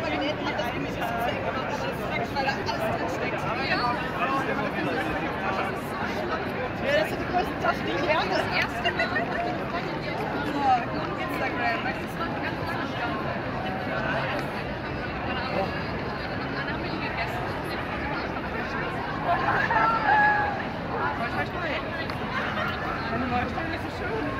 das sind die größten Taschen, die ich lerne. Das erste Mal. Instagram. Meine neue Stelle ist so schön.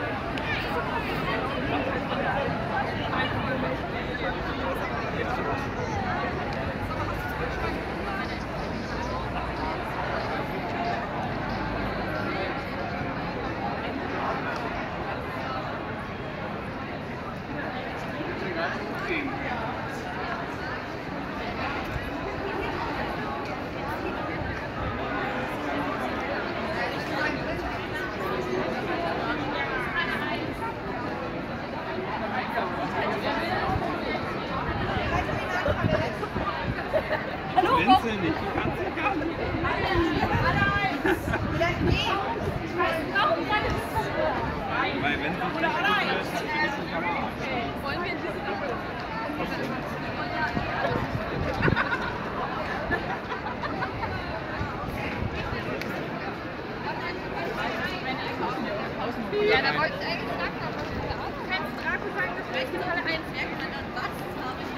Hallo, Wenzel nicht, du kannst ja gar nicht. Weil wenn du nicht willst, dann bin ich nicht am Arsch. Wollen wir ja, da wollten sie eigentlich sagen, aber kannst Draco sagen, dass vielleicht in Halle 1 merken, dann was habe ich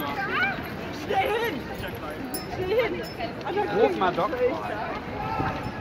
Schnell hin! Ruf mal Doktor.